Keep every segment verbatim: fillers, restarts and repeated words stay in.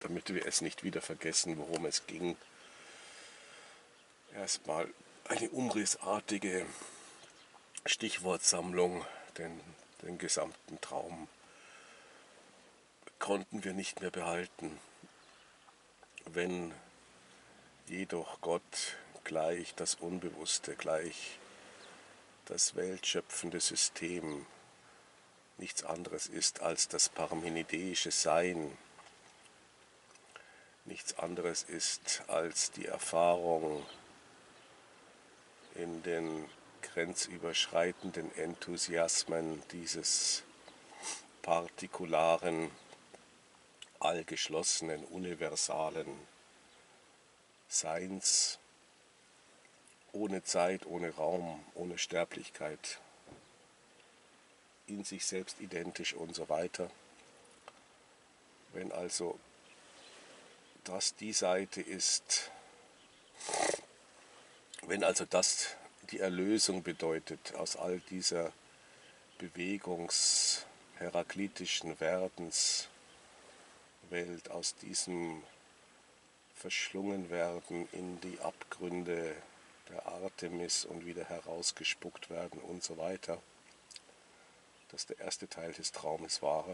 damit wir es nicht wieder vergessen, worum es ging, erstmal eine umrissartige Stichwortsammlung, denn den gesamten Traum konnten wir nicht mehr behalten. Wenn jedoch Gott gleich das Unbewusste, gleich das weltschöpfende System nichts anderes ist als das parmenideische Sein, nichts anderes ist als die Erfahrung in den grenzüberschreitenden Enthusiasmen dieses partikularen, allgeschlossenen, universalen Seins, ohne Zeit, ohne Raum, ohne Sterblichkeit, in sich selbst identisch und so weiter. Wenn also das die Seite ist, wenn also das die Erlösung bedeutet aus all dieser bewegungsheraklitischen Werdenswelt, aus diesem Verschlungenwerden in die Abgründe der Artemis und wieder herausgespuckt werden und so weiter, dass der erste Teil des Traumes war,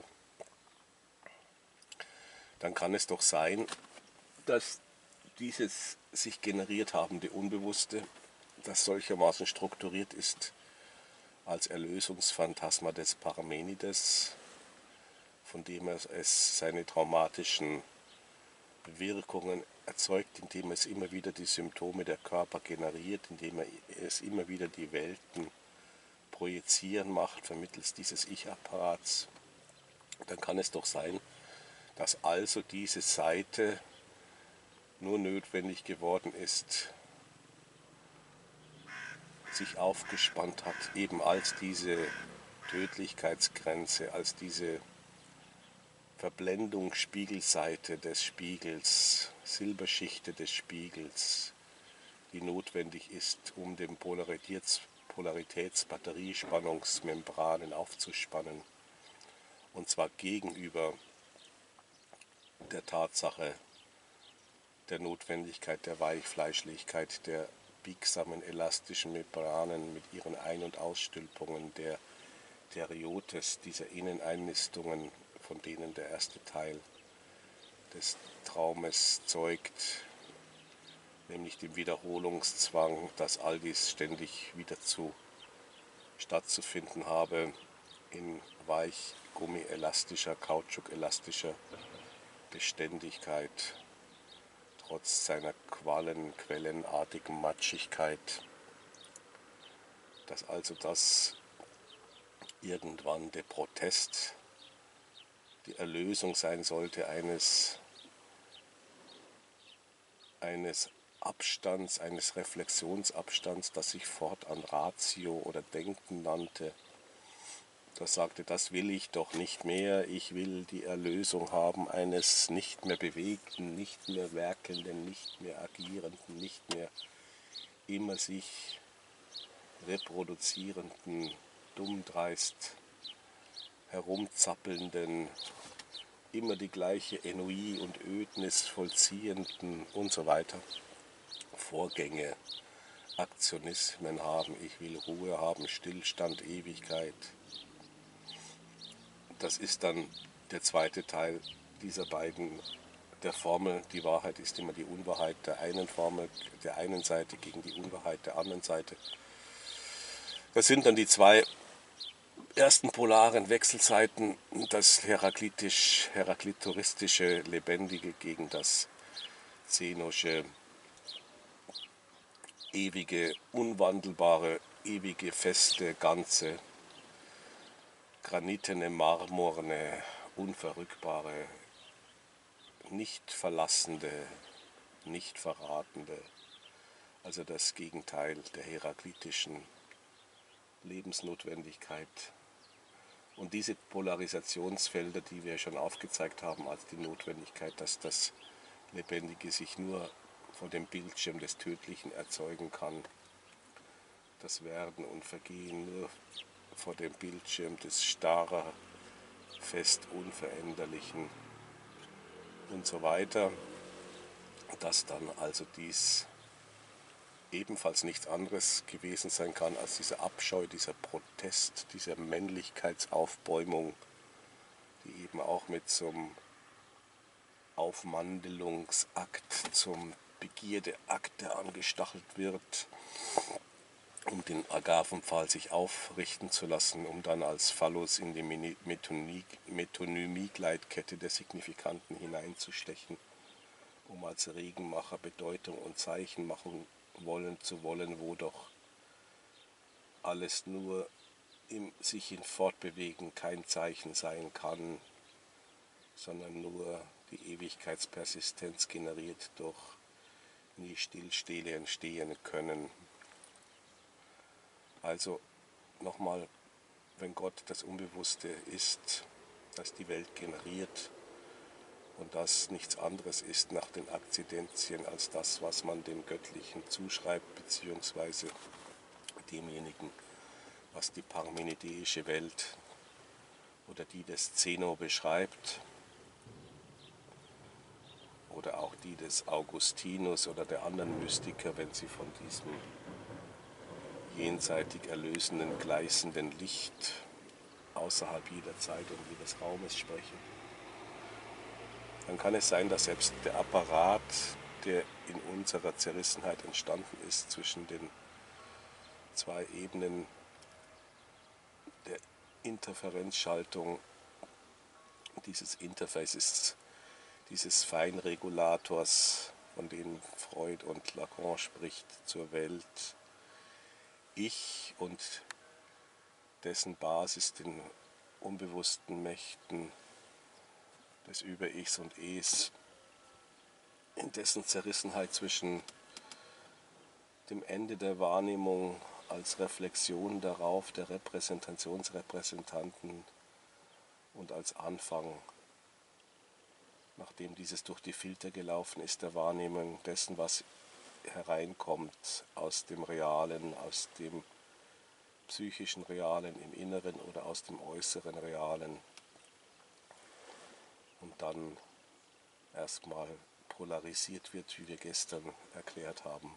dann kann es doch sein, dass dieses sich generiert habende Unbewusste, das solchermaßen strukturiert ist als Erlösungsphantasma des Parmenides, von dem er es seine traumatischen Wirkungen erzeugt, indem es immer wieder die Symptome der Körper generiert, indem er es immer wieder die Welten projizieren macht vermittels dieses Ich-Apparats, dann kann es doch sein, dass also diese Seite nur notwendig geworden ist, sich aufgespannt hat, eben als diese Tödlichkeitsgrenze, als diese Verblendungsspiegelseite des Spiegels, Silberschichte des Spiegels, die notwendig ist, um den Polaritäts Polaritätsbatteriespannungsmembranen aufzuspannen, und zwar gegenüber der Tatsache der Notwendigkeit der Weichfleischlichkeit, der biegsamen elastischen Membranen mit ihren Ein- und Ausstülpungen, der Teriotes, dieser Inneneinnistungen, von denen der erste Teil des Traumes zeugt, nämlich dem Wiederholungszwang, dass all dies ständig wieder zu stattzufinden habe in weichgummielastischer, kautschukelastischer Beständigkeit, trotz seiner quallenquellenartigen Matschigkeit, dass also das irgendwann der Protest, die Erlösung sein sollte eines, eines Abstands, eines Reflexionsabstands, das sich fortan Ratio oder Denken nannte. Das sagte, das will ich doch nicht mehr, ich will die Erlösung haben eines nicht mehr bewegten, nicht mehr werkenden, nicht mehr agierenden, nicht mehr immer sich reproduzierenden, dummdreist herumzappelnden, immer die gleiche Ennui und Ödnis vollziehenden und so weiter Vorgänge, Aktionismen haben. Ich will Ruhe haben, Stillstand, Ewigkeit. Das ist dann der zweite Teil dieser beiden, der Formel. Die Wahrheit ist immer die Unwahrheit der einen Formel, der einen Seite gegen die Unwahrheit der anderen Seite. Das sind dann die zwei ersten polaren Wechselseiten, das heraklitisch, heraklitoristische, lebendige gegen das zenosche, ewige, unwandelbare, ewige, feste, ganze, granitene, marmorne, unverrückbare, nicht verlassende, nicht verratende, also das Gegenteil der heraklitischen Lebensnotwendigkeit. Und diese Polarisationsfelder, die wir schon aufgezeigt haben, als die Notwendigkeit, dass das Lebendige sich nur vor dem Bildschirm des Tödlichen erzeugen kann, das Werden und Vergehen nur vor dem Bildschirm des starrer, fest Unveränderlichen, und so weiter, dass dann also dies ebenfalls nichts anderes gewesen sein kann als dieser Abscheu, dieser Protest, diese Männlichkeitsaufbäumung, die eben auch mit so einem Aufmandelungsakt, zum Begierdeakt, der angestachelt wird, um den Agavenpfahl sich aufrichten zu lassen, um dann als Phallus in die Metonymie-Gleitkette der Signifikanten hineinzustechen, um als Regenmacher Bedeutung und Zeichen machen wollen zu wollen, wo doch alles nur im sich in Fortbewegen kein Zeichen sein kann, sondern nur die Ewigkeitspersistenz generiert durch nie stillstehende entstehen können. Also nochmal, wenn Gott das Unbewusste ist, das die Welt generiert und das nichts anderes ist nach den Akzidenzien als das, was man dem Göttlichen zuschreibt, beziehungsweise demjenigen, was die parmenideische Welt oder die des Zeno beschreibt, oder auch die des Augustinus oder der anderen Mystiker, wenn sie von diesem jenseitig erlösenden, gleißenden Licht außerhalb jeder Zeit und jedes Raumes sprechen, dann kann es sein, dass selbst der Apparat, der in unserer Zerrissenheit entstanden ist zwischen den zwei Ebenen der Interferenzschaltung, dieses Interfaces, dieses Feinregulators, von dem Freud und Lacan spricht, zur Welt, Ich und dessen Basis, den unbewussten Mächten des Über-Ichs und Es, in dessen Zerrissenheit zwischen dem Ende der Wahrnehmung als Reflexion darauf der Repräsentationsrepräsentanten und als Anfang, nachdem dieses durch die Filter gelaufen ist, der Wahrnehmung dessen, was hereinkommt aus dem Realen, aus dem psychischen Realen im Inneren oder aus dem äußeren Realen, und dann erstmal polarisiert wird, wie wir gestern erklärt haben.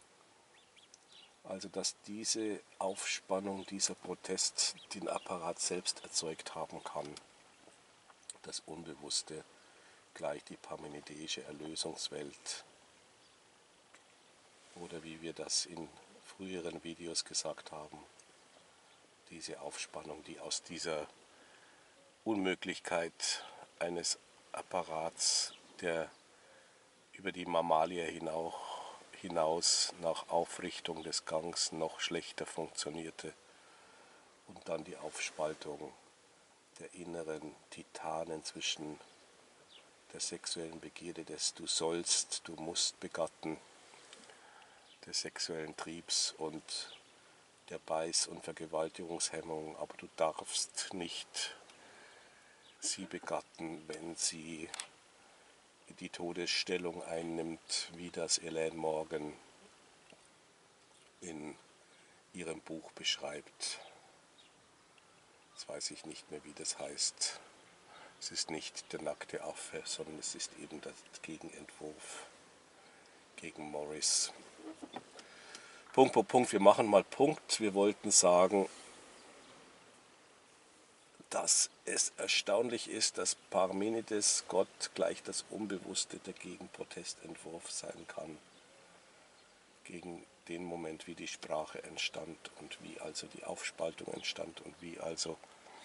Also dass diese Aufspannung, dieser Protest den Apparat selbst erzeugt haben kann, das Unbewusste gleich die parmenideische Erlösungswelt, oder wie wir das in früheren Videos gesagt haben, diese Aufspannung, die aus dieser Unmöglichkeit eines Apparats, der über die Mammalia hinaus nach Aufrichtung des Gangs noch schlechter funktionierte, und dann die Aufspaltung der inneren Titanen zwischen der sexuellen Begierde des Du sollst, du musst begatten, des sexuellen Triebs und der Beiß- und Vergewaltigungshemmung, aber du darfst nicht sie begatten, wenn sie die Todesstellung einnimmt, wie das Elaine Morgan in ihrem Buch beschreibt. Jetzt weiß ich nicht mehr, wie das heißt. Es ist nicht der nackte Affe, sondern es ist eben der Gegenentwurf gegen Morris. Punkt, Punkt, Punkt. Wir machen mal Punkt. Wir wollten sagen, dass es erstaunlich ist, dass Parmenides Gott gleich das Unbewusste der Gegenprotestentwurf sein kann, gegen den Moment, wie die Sprache entstand und wie also die Aufspaltung entstand und wie also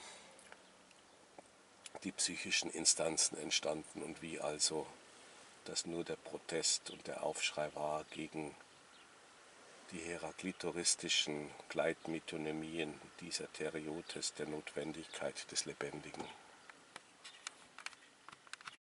die psychischen Instanzen entstanden und wie also das nur der Protest und der Aufschrei war gegen die heraklitoristischen Gleitmetonymien dieser Teriotes der Notwendigkeit des Lebendigen.